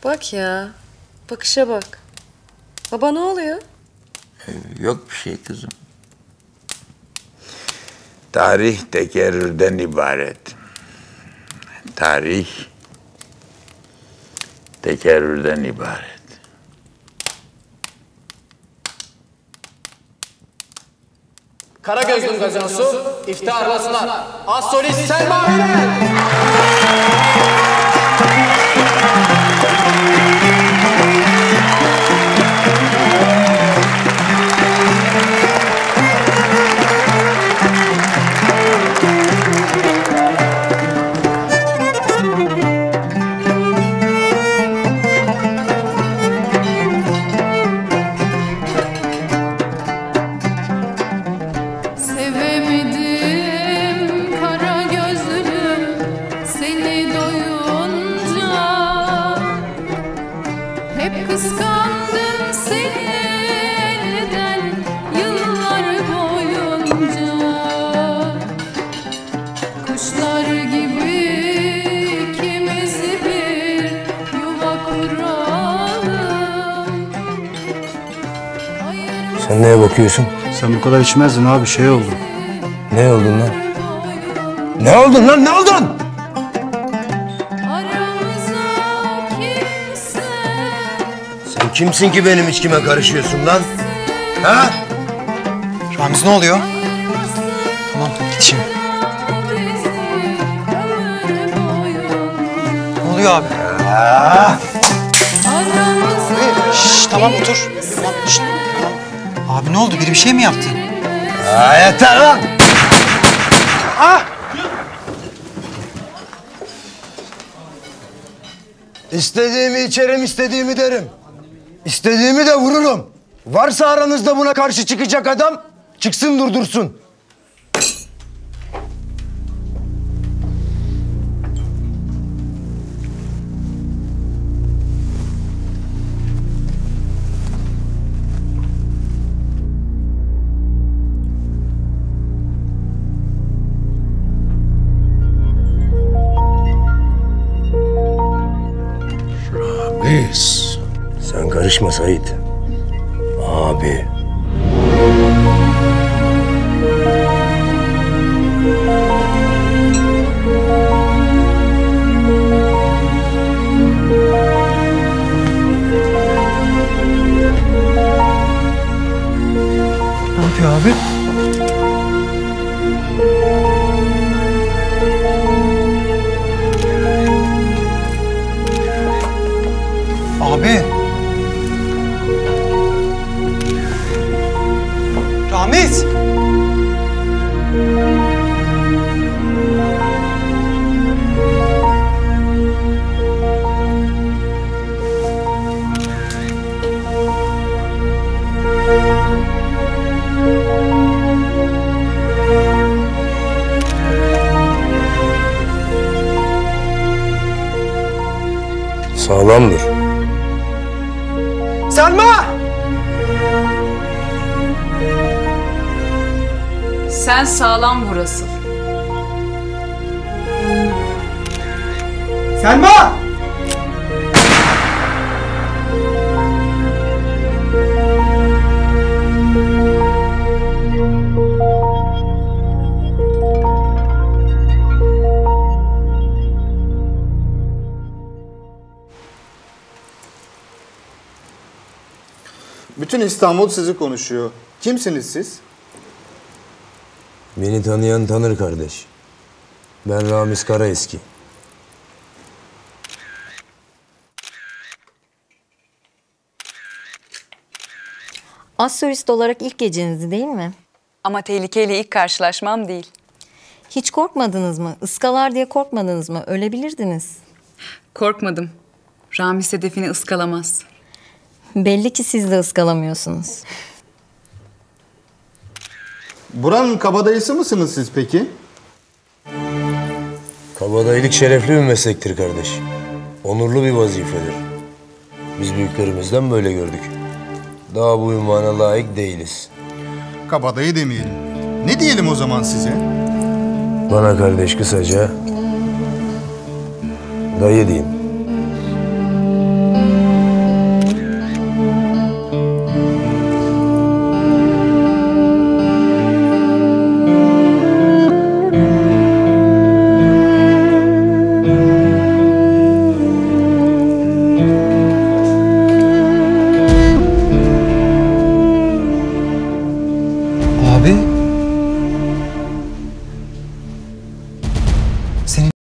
Bak ya. Bakışa bak. Baba ne oluyor? Yok bir şey kızım. Tarih tekerrürden ibaret. Tarih tekerrürden ibaret. Karagözlüm Gazosu iftiharla sunar. Az solist Selma Ünel. Kıskandım seni elden yıllar boyunca. Kuşlar gibi ikimiz bir yuva kuralım. Sen neye bakıyorsun? Sen bu kadar içmezdin abi, şey oldu. Ne oldun lan? Ne oldun lan, ne oldun? Sen kimsin ki benim içkime karışıyorsun lan? Ha? Ramiz ne oluyor? Tamam git şimdi. Ne oluyor abi? Abi şşş tamam otur. Tamam şşş tamam. Abi ne oldu? Biri bir şey mi yaptı? Yeter lan! Ah! İstediğimi içerim, istediğimi derim. İstediğimi de vururum. Varsa aranızda buna karşı çıkacak adam, çıksın durdursun. Ramiz. Sen karışma Sait. Abi. Ne yapıyor abi? Abi. Ramiz. Sağlamdır. Selma! Sen sağlam burası. Selma! Bütün İstanbul sizi konuşuyor. Kimsiniz siz? Beni tanıyan tanır kardeş. Ben Ramiz Karaeski. Astrolist olarak ilk gecenizdi değil mi? Ama tehlikeli ilk karşılaşmam değil. Hiç korkmadınız mı? Iskalar diye korkmadınız mı? Ölebilirdiniz. Korkmadım. Ramiz hedefini ıskalamaz. Belli ki siz de ıskalamıyorsunuz. Buranın kabadayısı mısınız siz peki? Kabadayılık şerefli bir meslektir kardeş. Onurlu bir vazifedir. Biz büyüklerimizden böyle gördük. Daha bu ünvana layık değiliz. Kabadayı demeyelim. Ne diyelim o zaman size? Bana kardeş kısaca dayı diyeyim.